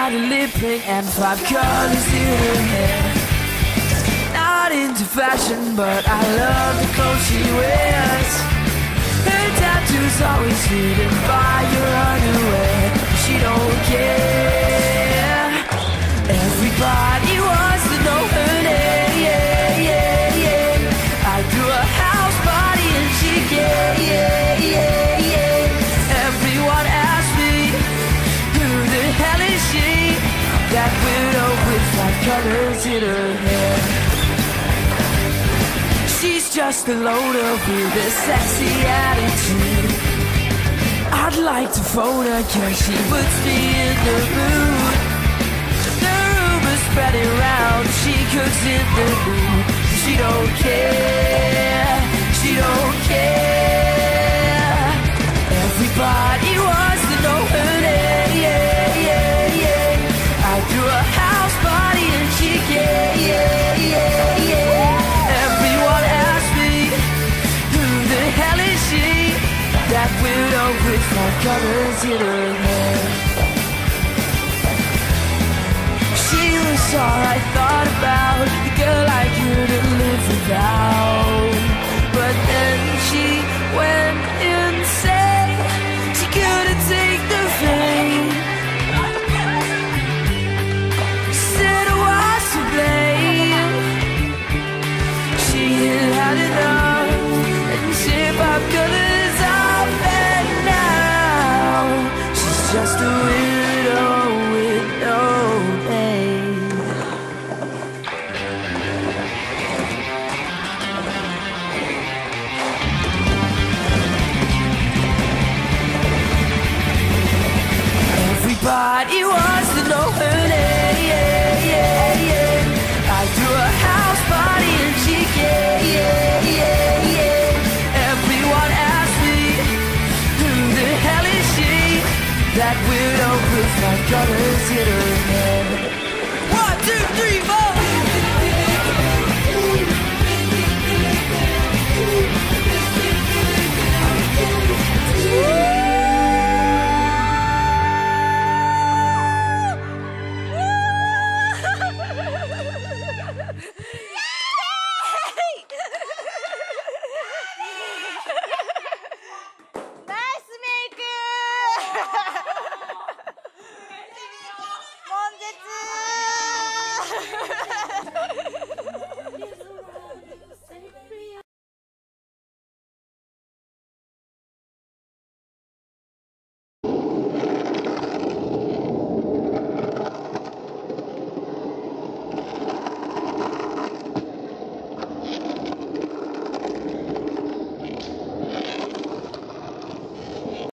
got a lip ring and 5 colors in her hair. Not into fashion, but I love the clothes she wears. Her tattoos always hidden by your underwear. She don't care. Everybody wants to know her name. Yeah, yeah, yeah. I threw a house party and she came. Yeah, yeah, yeah. Everyone asked me, who the hell is she? That widow with 5 colors in her hair. She's just a loner with a sexy attitude. I'd like to phone her cause she puts me in the mood. The rumors spreading round, she cooks in the mood. She don't care, she don't care. Everybody wants to know her name. Yeah, yeah, yeah. I threw a house party and she came. Yeah, yeah, yeah. Everyone asked me, who the hell is she? That widow with 5 colors in her hair. She was all I thought about, the girl I couldn't live without. But then she went insane, she couldn't take the fame. Said I was to blame. She had had enough and she 5 colors off, and now she's just a widow with no name. Everybody wants to know her name. Yeah, yeah, yeah. I threw a house party and she came. Yeah, yeah, yeah. Everyone asked me, who the hell is she? That widow with 5 colors in her